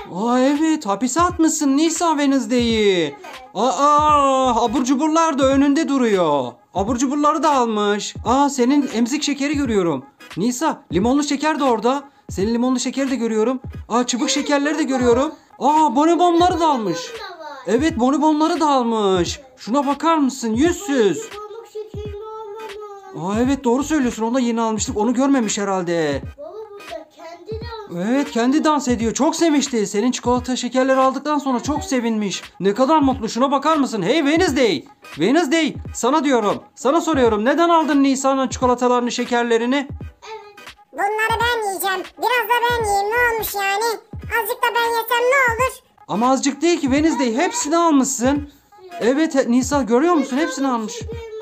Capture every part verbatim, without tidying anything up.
Aa evet, hapise atmışsın Nisa Wednesday'i. Evet. Aa, abur cuburlar da önünde duruyor. Abur cuburları da almış. Aa, senin emzik şekeri görüyorum. Nisa, limonlu şeker de orada. Senin limonlu şekeri de görüyorum. Aa, çubuk şekerleri de görüyorum. Aa, bonibonları da almış. Evet, bonibonları da almış. Şuna bakar mısın? Yüzsüz. Aa evet, doğru söylüyorsun. Onu da yeni almıştık. Onu görmemiş herhalde. Baba burada kendi dans. Evet, kendi dans ediyor. Çok sevmişti. Senin çikolata şekerleri aldıktan sonra çok sevinmiş. Ne kadar mutlu. Şuna bakar mısın? Hey Wednesday. Wednesday. Sana diyorum. Sana soruyorum. Neden aldın Nisa'nın çikolatalarını, şekerlerini? Evet. Bunları ben yiyeceğim. Biraz da ben yiyeyim. Ne olmuş yani? Azıcık da ben yesem ne olur? Ama azıcık değil ki Wednesday. Hepsini almışsın. Evet Nisa, görüyor musun? Hepsini almış.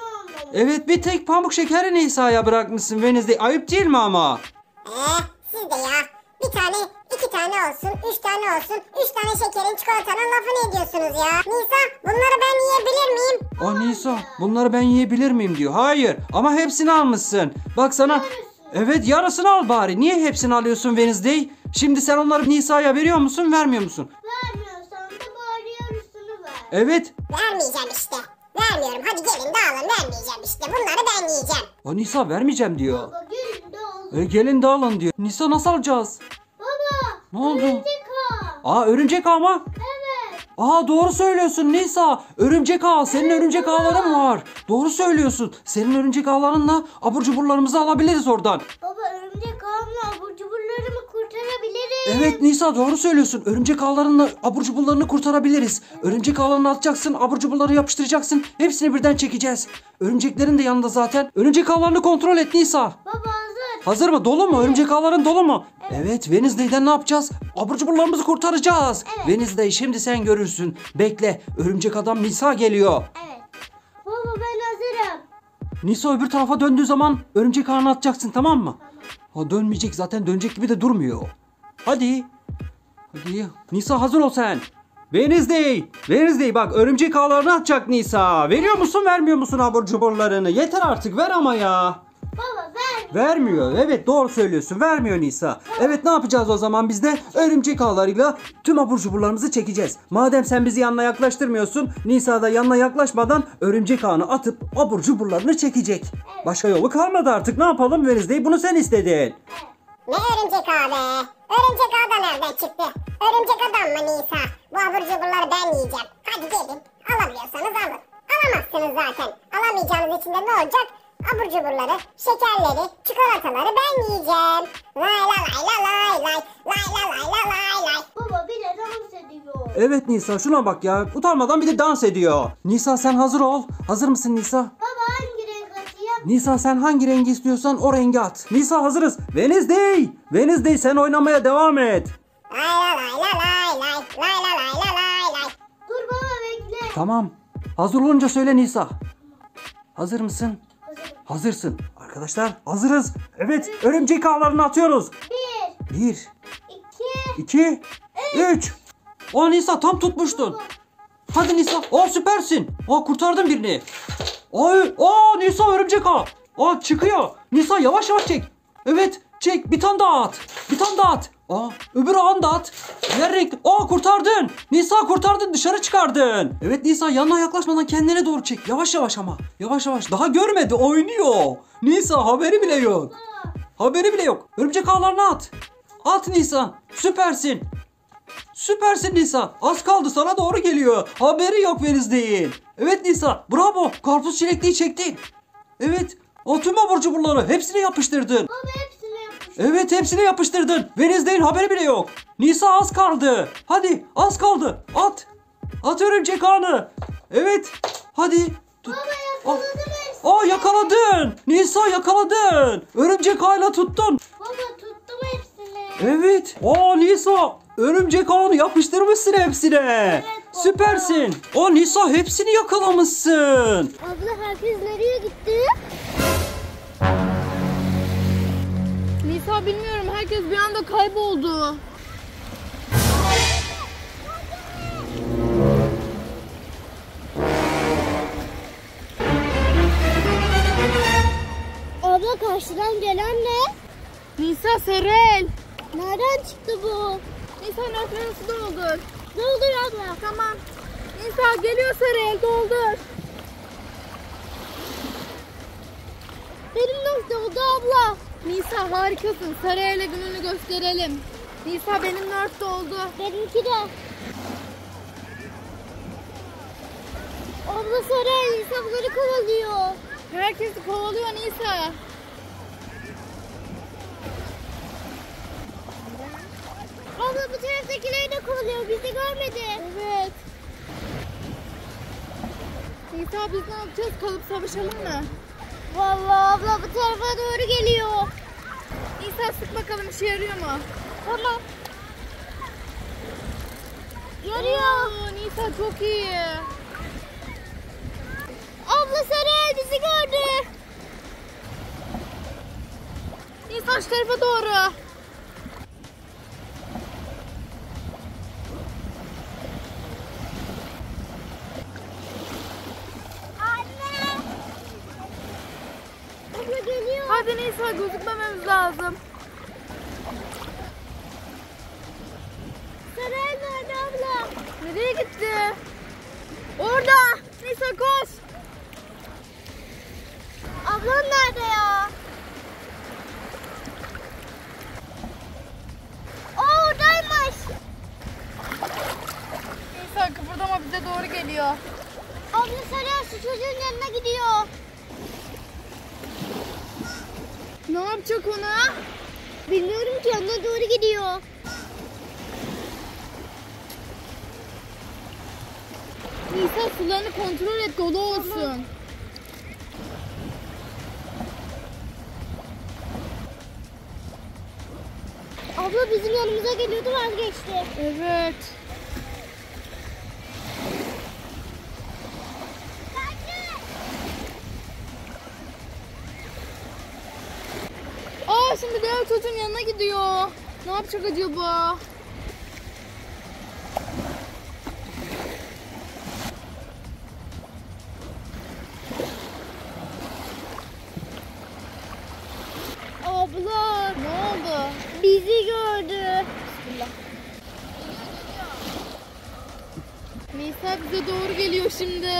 Evet, bir tek pamuk şekeri Nisa'ya bırakmışsın Wednesday. Ayıp değil mi ama? Eee siz de ya. Bir tane, iki tane olsun, üç tane olsun. Üç tane şekerin, çikolatanın lafını ediyorsunuz ya. Nisa, bunları ben yiyebilir miyim? Aa Nisa, bunları ben yiyebilir miyim diyor. Hayır, ama hepsini almışsın. Bak sana. Evet, yarısını al bari. Niye hepsini alıyorsun Wednesday? Şimdi sen onları Nisa'ya veriyor musun, vermiyor musun? Vermiyorsan da bari yarısını ver. Evet. Vermeyeceğim işte. Vermiyorum. Hadi gelin dağılın. Vermeyeceğim işte. Bunları ben yiyeceğim. Aa Nisa, vermeyeceğim diyor. Baba gelin de alın. E, gelin dağılın diyor. Nisa, nasıl alacağız? Baba. Ne oldu? Örümcek ağ. Aa, örümcek ağ mı? Evet. Aa, doğru söylüyorsun Nisa. Örümcek ağ. Senin örümcek ağların var. Doğru söylüyorsun. Senin örümcek ağlarınla abur cuburlarımızı alabiliriz oradan. Baba örümcek ağımla abur cuburlarımı kurtarabilirim. Evet Nisa, doğru söylüyorsun. Örümcek ağlarınla abur cuburlarını kurtarabiliriz. Örümcek ağlarını atacaksın, abur cuburları yapıştıracaksın. Hepsini birden çekeceğiz. Örümceklerin de yanında zaten. Örümcek ağlarını kontrol et Nisa. Baba hazır. Hazır mı? Dolu mu? Örümcek ağların dolu mu? Evet. Evet, Wednesday'den ne yapacağız? Abur cuburlarımızı kurtaracağız. Evet. Wednesday, şimdi sen görürsün. Bekle. Örümcek adam Nisa geliyor. Evet. Baba ben hazırım. Nisa öbür tarafa döndüğü zaman örümcek ağını atacaksın, tamam mı? Tamam. Ha, dönmeyecek zaten, dönecek gibi de durmuyor. Hadi. Hadi. Nisa, hazır ol sen. Wednesday. Wednesday, bak örümcek ağlarını atacak Nisa. Veriyor musun, vermiyor musun abur cuburlarını? Yeter artık, ver ama ya. Baba ver. Vermiyor. Evet, doğru söylüyorsun. Vermiyor Nisa. Evet, ne yapacağız o zaman biz de? Örümcek ağlarıyla tüm abur cuburlarımızı çekeceğiz. Madem sen bizi yanına yaklaştırmıyorsun, Nisa da yanına yaklaşmadan örümcek ağını atıp abur cuburlarını çekecek. Evet. Başka yolu kalmadı artık. Ne yapalım Wednesday? Bunu sen istedin. Ne örümcek ağı be? Örümcek ağı da nereden çıktı? Örümcek adam mı Nisa? Bu abur cuburları ben yiyeceğim. Hadi gelin. Alabiliyorsanız alın. Alamazsınız zaten. Alamayacağınız için de ne olacak? Abur cuburları, şekerleri, çikolataları ben yiyeceğim. Lay la lay la lay lay. Lay la lay la lay lay. Baba bir de dans ediyor. Evet Nisa, şuna bak ya. Utanmadan bir de dans ediyor. Nisa, sen hazır ol. Hazır mısın Nisa? Baba hangi renk atayım? Nisa, sen hangi rengi istiyorsan o rengi at. Nisa, hazırız. Wednesday. Wednesday, sen oynamaya devam et. Lay la lay la lay lay. Lay la lay la lay lay. Dur baba bekle. Tamam. Hazır olunca söyle Nisa. Hazır mısın? Hazır. Hazırsın. Arkadaşlar hazırız. Evet, örümcek ağlarını atıyoruz. Bir. Bir, İki. iki, üç. O Nisa, tam tutmuştun. Hadi Nisa. O süpersin. O kurtardın birini. Ay, o Nisa, örümcek ağ. O çıkıyor. Nisa, yavaş yavaş çek. Evet, çek. Bir tane daha at. Bir tane daha at. Aa, öbür ağını da at. Diğer renk. Aa, kurtardın. Nisa, kurtardın. Dışarı çıkardın. Evet Nisa, yanına yaklaşmadan kendine doğru çek. Yavaş yavaş ama. Yavaş yavaş. Daha görmedi. Oynuyor. Nisa, haberi bile yok. Haberi bile yok. Örümcek ağlarını at. At Nisa. Süpersin. Süpersin Nisa. Az kaldı, sana doğru geliyor. Haberi yok Wednesday'in. Evet Nisa. Bravo. Karpuz çilekliği çektin. Evet. O tüm abur cuburları hepsini yapıştırdın. Baba hepsini yapmış. Evet, hepsini yapıştırdın. Wednesday'in haberi bile yok. Nisa, az kaldı. Hadi, az kaldı. At. At örümcek ağını. Evet. Hadi. Tut. Baba yakaladım hepsini. Aa, yakaladın. Nisa, yakaladın. Örümcek ağıyla tuttun. Baba tuttum hepsini. Evet. Aa Nisa, örümcek ağını yapıştırmışsın hepsine. Evet, baba. Süpersin. Aa Nisa, hepsini yakalamışsın. Abla herkes nereye gitti? Nisa bilmiyorum, herkes bir anda kayboldu. Abla karşıdan gelen ne? Nisa, Serel. Nereden çıktı bu? Nisa'nın örtülerini su doldur. Doldur abla. Tamam. Nisa geliyor Sarı, doldur. Benim nasıl oldu abla? Nisa harikasın. Sarı ile gününü gösterelim. Nisa benim nört oldu. Benimki de. Abla Sarı insanları kovalıyor. Herkesi kovalıyor Nisa. Abla bu taraftakileri de kovalıyor. Bizi görmedi. Evet. Nisa biz ne yapacağız? Kalıp savaşalım mı? Vallahi abla bu tarafa doğru geliyor. Nisa sık bakalım işe yarıyor mu? Tamam. Yarıyor. Oo, Nisa çok iyi. Abla Sarı bizi gördü. Nisa şu tarafa doğru. Anne. Abla geliyor. Hadi Nisa gözükmememiz lazım. Sarı nerede abla? Nereye gitti? Orada. Nisa koş. Ablam nerede ya? O oradaymış. Nisa kıpırdama bize doğru geliyor. Abla Sarı şu çocuğun yanına gidiyor. Ne yapacak ona? Bilmiyorum ki yanına doğru gidiyor. Nisa sularını kontrol et, dolu olsun. Abla bizim yanımıza geliyordu vazgeçti. Evet. Aa şimdi diğer çocuğun yanına gidiyor. Ne yapacak acaba? Abla Ne oldu? bizi gördü. Nisa bize doğru geliyor şimdi.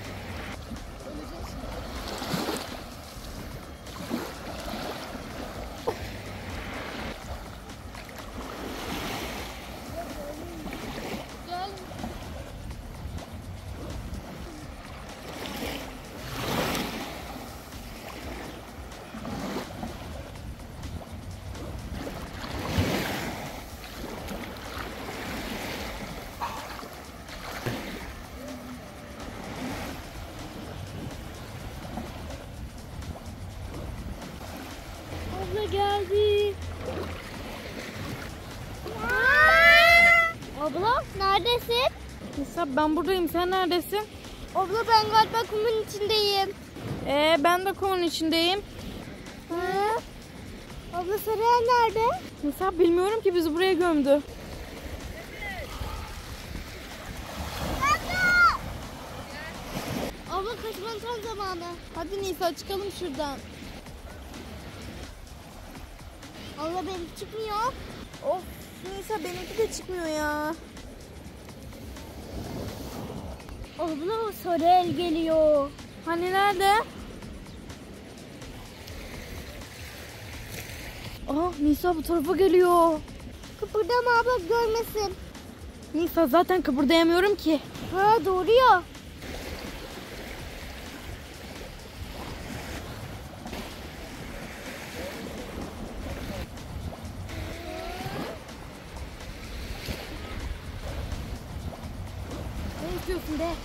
Gel. Abla geldi. Abla neredesin? Nisa ben buradayım, sen neredesin? Abla ben galiba kumun içindeyim. Ee ben de kumun içindeyim. Ha? Abla Sarıya nerede? Nisa bilmiyorum ki, bizi buraya gömdü. Abla kaçmanın tam zamanı. Hadi Nisa çıkalım şuradan. Abla benim çıkmıyor. Of Nisa benimki de çıkmıyor ya. Abla Sarı geliyor. Hani nerede? Aa Nisa bu tarafa geliyor. Kıpırdama abla görmesin. Nisa zaten kıpırdayamıyorum ki. Ha doğru ya. Ne istiyorsun be?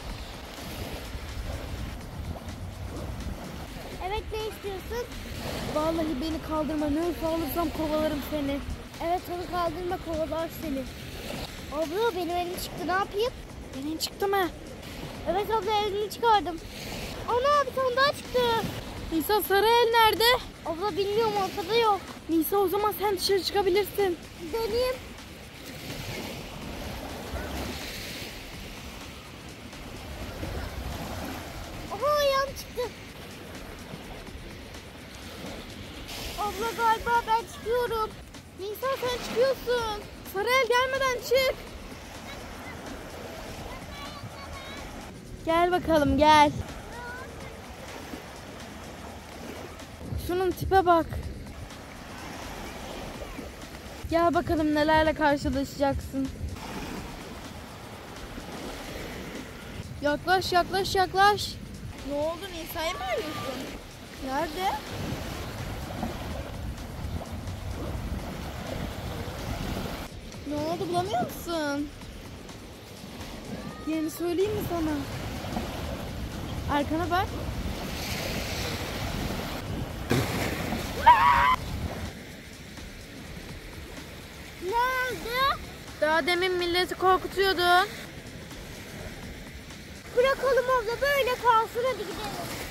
Evet ne istiyorsun? Vallahi beni kaldırma. Ne olursa alırsam kovalarım seni. Evet onu kaldırma kovalar seni. Abla benim elim çıktı ne yapayım? Senin çıktı mı? Evet abla elini çıkardım. Ana bir tane daha çıktı. Nisa sarı el nerede? Abla bilmiyorum ortada yok. Nisa o zaman sen dışarı çıkabilirsin. Deneyeyim. Aha ayağım çıktı. Abla galiba ben çıkıyorum. Nisa sen çıkıyorsun. Sarıel gelmeden çık. Gel bakalım gel. Şunun tipe bak. Gel bakalım nelerle karşılaşacaksın. Yaklaş yaklaş yaklaş. Ne oldu, Nisa'yı mı arıyorsun? Nerede? Ne oldu, bulamıyor musun? Yerini söyleyeyim mi sana? Arkana bak. Ne oldu? Daha demin milleti korkutuyordun. Bırakalım abla, böyle kalsın, hadi gidelim.